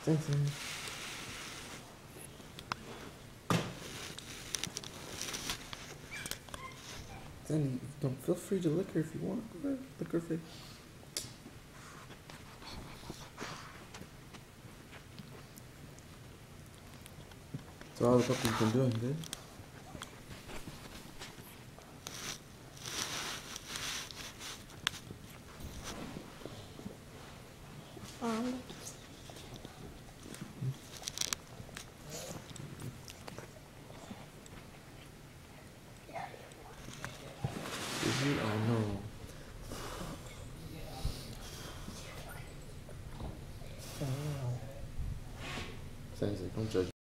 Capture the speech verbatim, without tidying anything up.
Thanks, man. Then don't feel free to lick her if you want. Lick her face. So all the puppy's been doing good. Um. Is he? Oh no. Sounds like don't judge.